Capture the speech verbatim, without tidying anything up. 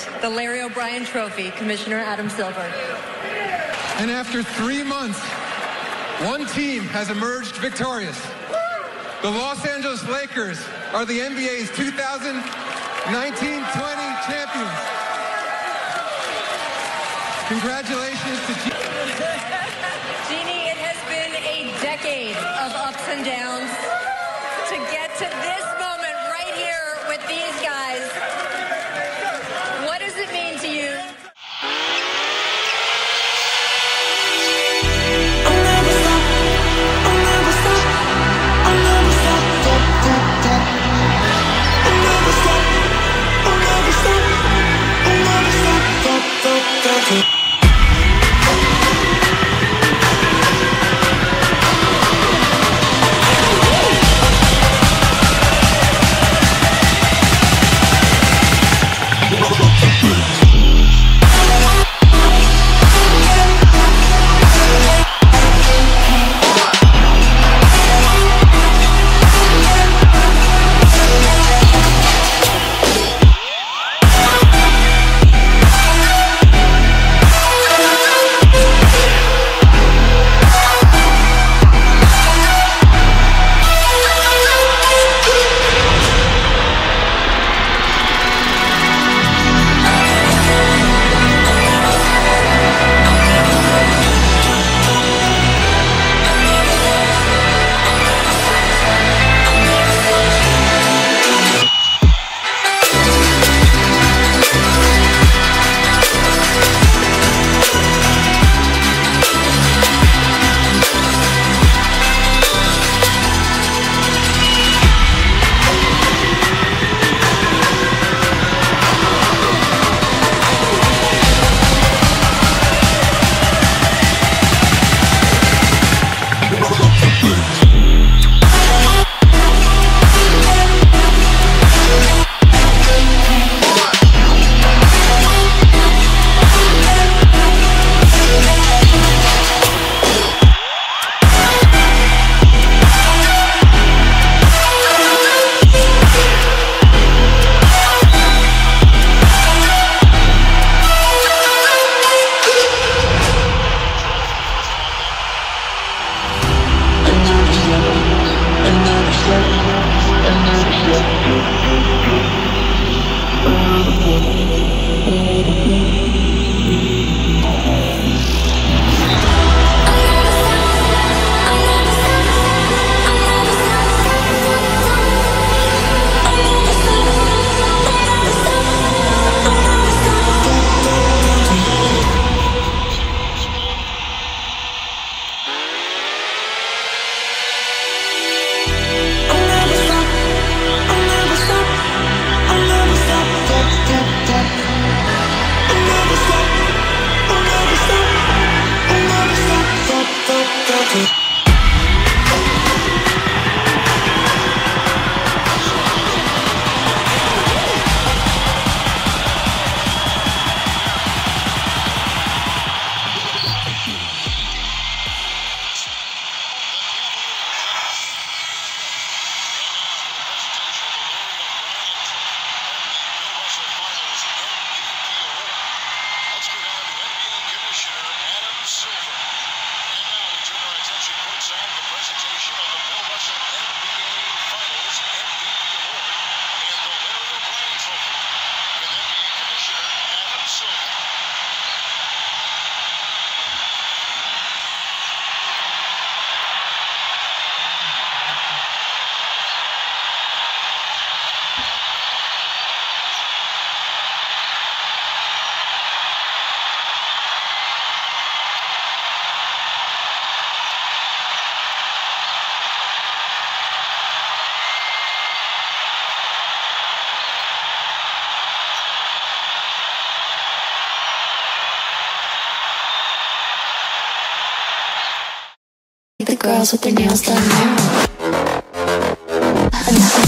present the Larry O'Brien Trophy, Commissioner Adam Silver. And after three months, one team has emerged victorious. The Los Angeles Lakers are the N B A's two thousand nineteen twenty champions. Congratulations to Jeannie. Jeannie, it has been a decade of ups and downs to get to this moment right here with these guys. What does it mean to you? The girls with their nails done now.